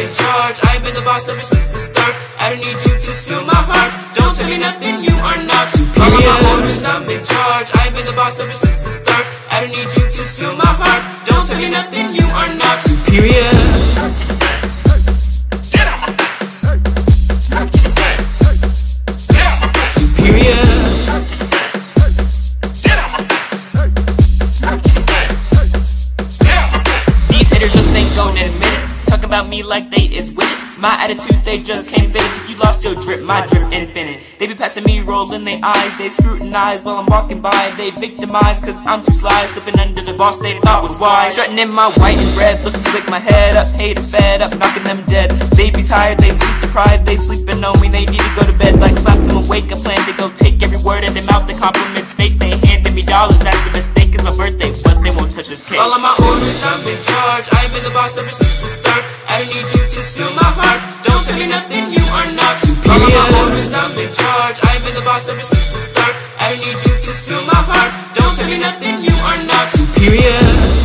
in charge. I've been the boss ever since the start. I don't need you to steal my heart. Don't tell me nothing, you are not superior. Follow my orders, I'm in charge. I've been the boss ever since the start. I don't need you to steal my heart. Don't tell me nothing, you are not superior. Just ain't gonna admit it. Talking about me like they is with it. My attitude, they just can't fit it. If you lost your drip, my drip infinite. They be passing me, rolling their eyes. They scrutinize while I'm walking by. They victimize, cause I'm too sly. Slipping under the boss they thought was wise. Strutting in my white and red, looking slick, my head up. Haters fed up, knocking them dead. They be tired, they sleep deprived. They sleeping on me, they need to go to bed. Like slap them awake, I plan to go take every word in their mouth. The compliments fake, they handing me dollars. That's the mistake, it's my birthday, but they won't touch this cake. All of my orders, I'm in charge. I've been the boss ever since the start. I don't need you to steal my heart. Don't tell me nothing, you are not superior. All of my orders, I'm in charge. I've been the boss ever since the start. I don't need you to steal my heart. Don't tell me nothing, you are not superior.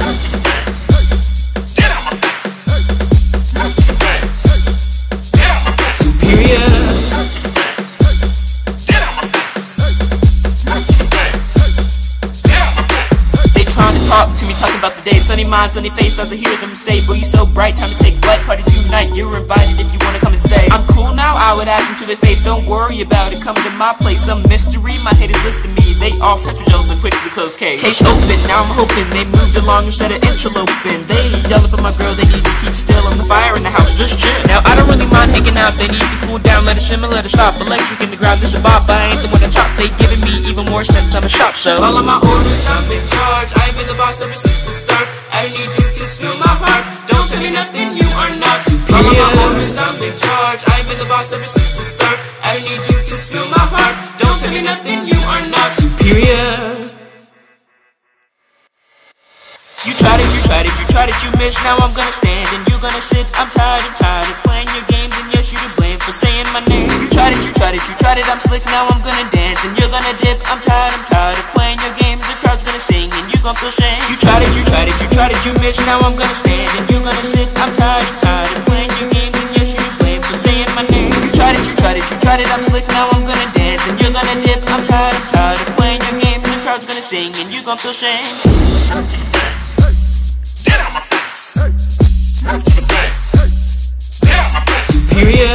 Talk to me, talking about the day. Sunny minds, sunny face as I hear them say, boy, you so bright, time to take flight, party tonight. You're invited if you wanna come and stay. I'm cool now, I would ask them to their face. Don't worry about it, come to my place. Some mystery, my haters listen to me. They all touch with jealous and quickly close case. Case open, now I'm hoping they moved along instead of interloping. They yelling for my girl, they need to keep still. On the fire in the house, just chill. Now I don't really mind hanging out, they need to cool down. Let it shimmer, let it stop. Electric in the ground, there's a bop. I ain't the one to top. They giving me even more expense on the shop, so all of my orders, I'm in charge. I've been the boss ever since the start. I don't need you to steal my heart. Don't tell me nothing, you are not superior. All of my orders, I'm in charge. I've been the boss ever since the start. I don't need you to steal my heart. Don't tell me nothing, you are not superior. You tried it, you missed. Now I'm gonna stand and you're gonna sit. I'm tired of playing your games, and yes, you to blame for saying my name. You tried it, I'm slick. Now I'm gonna dance and you're gonna dip. I'm tired of playing your games. The crowd's gonna sing and you gon' feel shame. You tried it, you missed. Now I'm gonna stand and you're gonna sit. I'm tired of playing your games, and yes, you to blame for saying my name. You tried it, I'm slick. Now I'm gonna dance and you're gonna dip. I'm tired of playing your games. The crowd's gonna sing and you gon' feel shame. Superior.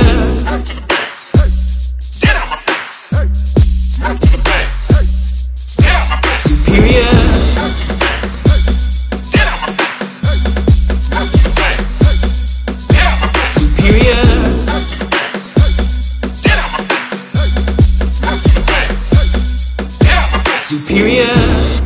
Superior.